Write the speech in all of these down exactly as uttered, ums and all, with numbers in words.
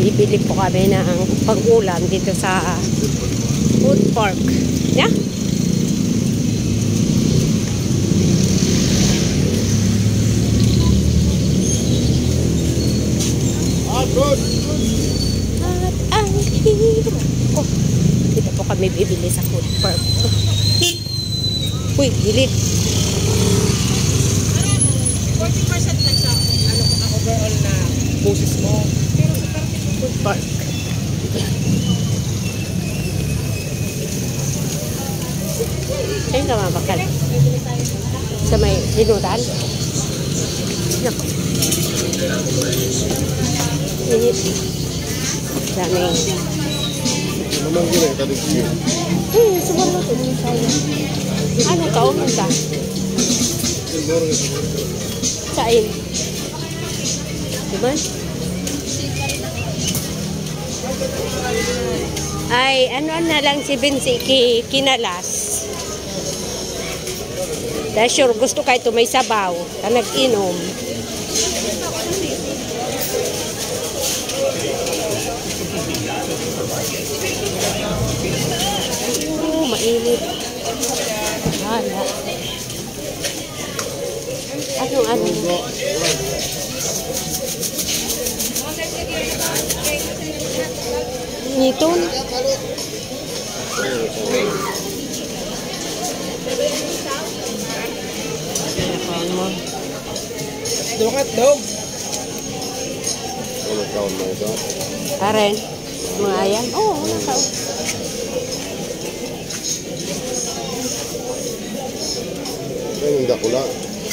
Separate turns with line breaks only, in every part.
Bibili po kami ng pag-ulam dito sa food park. Yeah? At ang hirap. Oh, dito po kami bibili sa food park. Uy, gilid.
forty percent lang sa ano, overall na boses mo. Pero sa food park.
Ayun ka mga bakal. Sa may dinutan. Naku. Init. Daming.
Naman gila yung kaligsiyo.
Eh, siguro ito din sa'yo. Ano ka? Umang ka? Saan? Diba? Ay, ano na lang si Vinci ki, kinalas. Dahil sure, gusto ka ito may sabaw. Ka nag-inom. Oh, mainit. Hala. Anong ano? Niton?
Dukat dog.
Ano taon mo ito?
Karen? Mga ayan? Oo, wala ka.
Kaya yung dakula.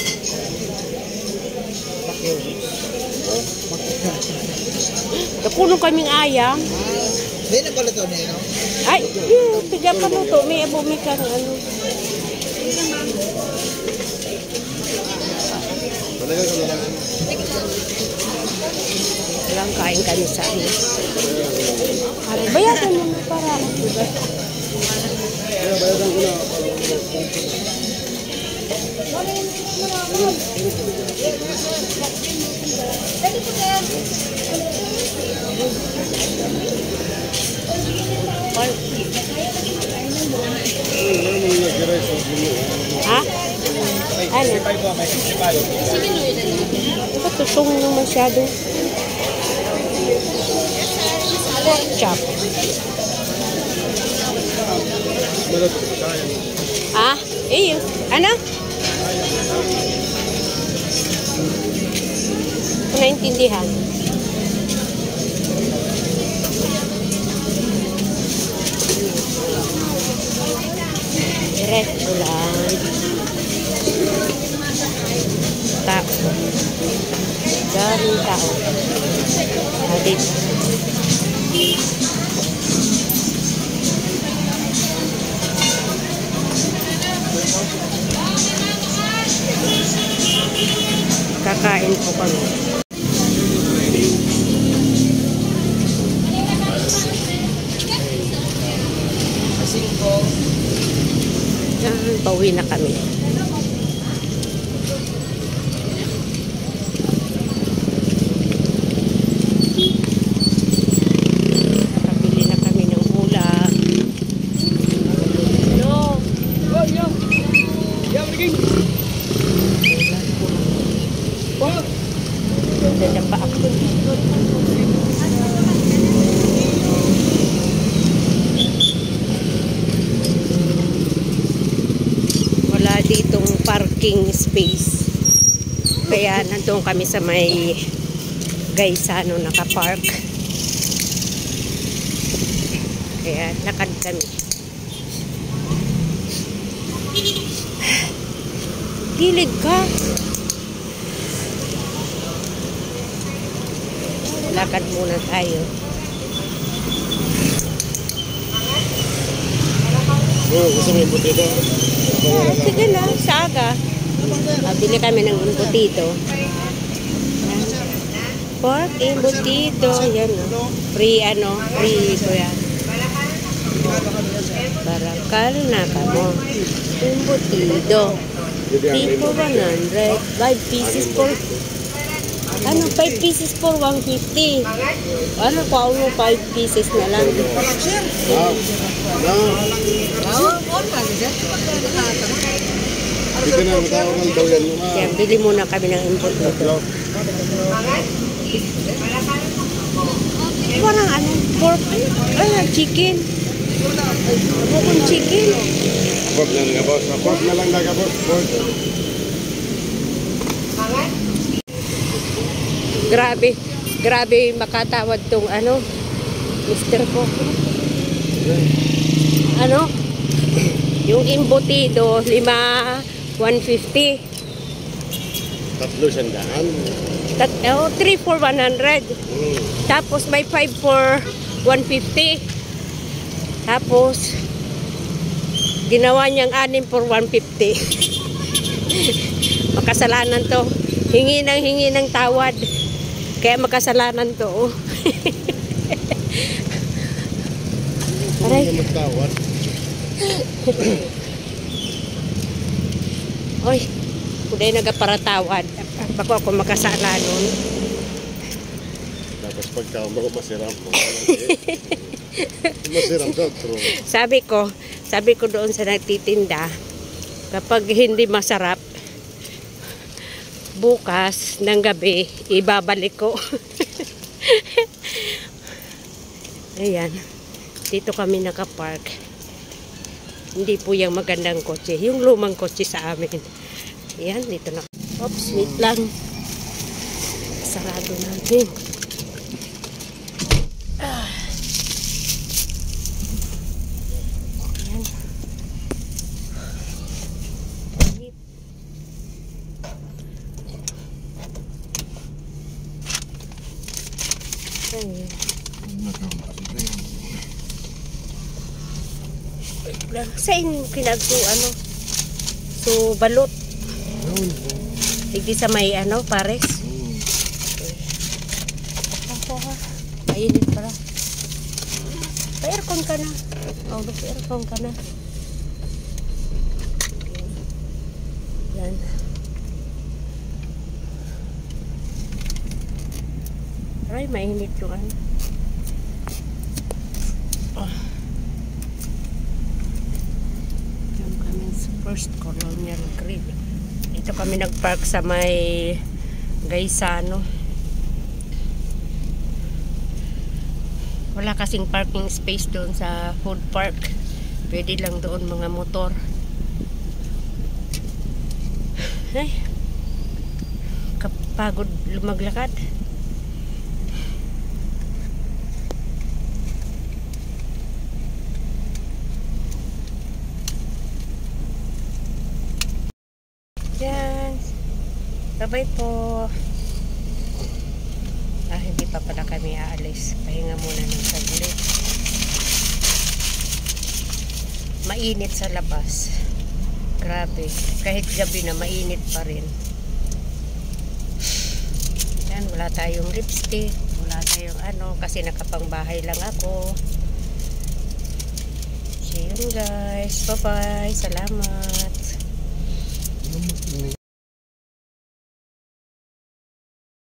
Kapuno kaming ayam.
Hindi na pala ito na yun.
Ay, yun, tiga pa luto. May abumi ka ng ano.
Talaga ka na lang.
Walang kain kami sa ano. Bayaran mo na para. Diba?
Kaya bayaran ko na.
Ha? Ano? Ito tutong nyo masyado. Pork chop. Ah? Eh, ano? Naintindihan. Restaurant. Tao. Daming tao. Hadit. Kakain po kami. Yan, pauwi na kami. Nakabili na kami ng ulam. Hello?
Oh, yo. Yo, begin.
Oh, dala pa ako. Wala ditong parking space. Kaya nandun kami sa may Gaisano nakapark. Kaya lakad kami. Gilid ka. Lakad muna tayo.
Oo, gusto mo yung potato?
Ah, sige na, sa aga. Ah, bili kami ng embutido. Pork embutido. Yan o. Free ano, free ko yan. Barakal na kamo. Embutido. Three for one hundred. Five pieces for Ano, five pieces for one fifty. Ano, kuha mo five pieces na lang.
Ah, no. Dito na, matawagan daw yan mga.
Kaya bili muna kami ng input dito. Parang ano, pork, ah, chicken. Bukong chicken.
Pork na lang, boss. Pork na lang daga, boss. Pork.
Grabe, grabe makatawad tong ano, mister ko. Ano? Yung embutido, lima, one fifty.
Tatlo siyang daan.
Tat, oh, three for one hundred.
Hmm.
Tapos may five for one fifty. Tapos, ginawa niyang anim for one fifty. Makasalanan to. Hingi ng hingi ng tawad. Kaya makasalanan to. Oh. Aray.
Hindi magtawad.
Oy, kuday nagaparatawad. Bako ako makasala nun.
Tapos pagka mo masiram mo. Masiram sa otro.
Sabi ko, sabi ko doon sa nagtitinda, kapag hindi masarap, bukas ng gabi, ibabalik ko. Ayan. Dito kami nakapark. Hindi po yung magandang kotse. Yung lumang kotse sa amin. Ayan, dito na. Oops, wait lang. Sarado natin. Ah. Ayan. Ayan. Sa inyo kinagso ano? So balot. Hindi sa may ano, pares. Ako ha. Mainit pala. Pa-aircon ka na. Oh, pa-aircon ka na. Yan. Aray, mainit yung ano. Oh. First Colonial Grill. Dito kami nagpark sa may Gaisano. Wala kasing parking space doon sa food park. Pwede lang doon mga motor. Ay, kapagod lumaglakad. Yan. Bye-bye po. Ah, hindi pa pala kami aalis. Pahinga muna ng saglit. Mainit sa labas. Grabe. Kahit gabi na mainit pa rin. Yan, wala tayong lipstick. Wala tayong ano. Kasi nakapangbahay lang ako. See you guys. Bye-bye. Salamat.